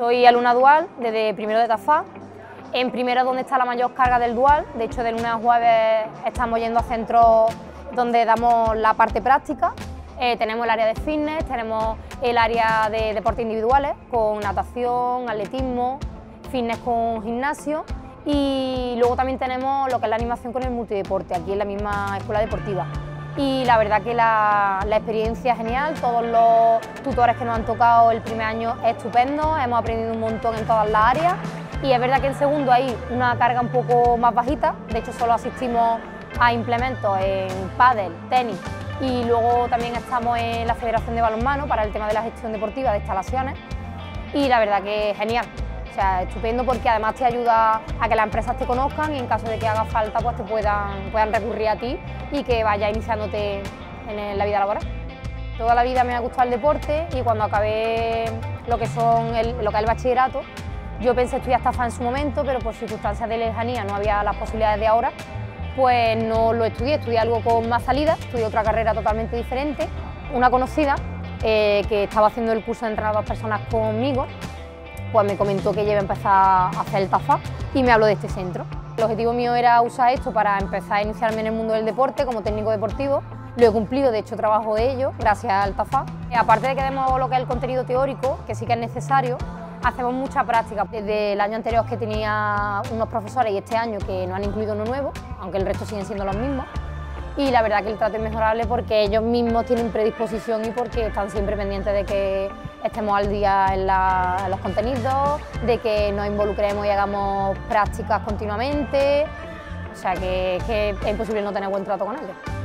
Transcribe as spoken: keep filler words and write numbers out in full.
Soy alumna dual desde primero de TAFA. En primero es donde está la mayor carga del dual, de hecho de lunes a jueves estamos yendo a centros donde damos la parte práctica. Eh, tenemos el área de fitness, tenemos el área de deportes individuales con natación, atletismo, fitness con gimnasio y luego también tenemos lo que es la animación con el multideporte, aquí en la misma escuela deportiva. Y la verdad que la, la experiencia es genial, todos los tutores que nos han tocado el primer año es estupendo, hemos aprendido un montón en todas las áreas y es verdad que en segundo hay una carga un poco más bajita, de hecho solo asistimos a implementos en pádel, tenis y luego también estamos en la Federación de Balonmano para el tema de la gestión deportiva de instalaciones y la verdad que es genial. O sea, estupendo porque además te ayuda a que las empresas te conozcan y en caso de que haga falta pues te puedan, puedan recurrir a ti y que vayas iniciándote en la vida laboral. Toda la vida me ha gustado el deporte y cuando acabé lo que, son el, lo que es el bachillerato, yo pensé estudiar TAFA en su momento, pero por circunstancias de lejanía no había las posibilidades de ahora, pues no lo estudié, estudié algo con más salida, estudié otra carrera totalmente diferente. Una conocida eh, que estaba haciendo el curso de entrenar a dos personas conmigo, pues me comentó que ella iba a empezar a hacer el TAFA y me habló de este centro. El objetivo mío era usar esto para empezar a iniciarme en el mundo del deporte como técnico deportivo. Lo he cumplido, de hecho trabajo de ello gracias al TAFA. Aparte de que demos lo que es el contenido teórico, que sí que es necesario, hacemos mucha práctica. Desde el año anterior que tenía unos profesores y este año que nos han incluido uno nuevo, aunque el resto siguen siendo los mismos. Y la verdad que el trato es mejorable porque ellos mismos tienen predisposición y porque están siempre pendientes de que estemos al día en, la, en los contenidos, de que nos involucremos y hagamos prácticas continuamente, o sea que, que es imposible no tener buen trato con ellos.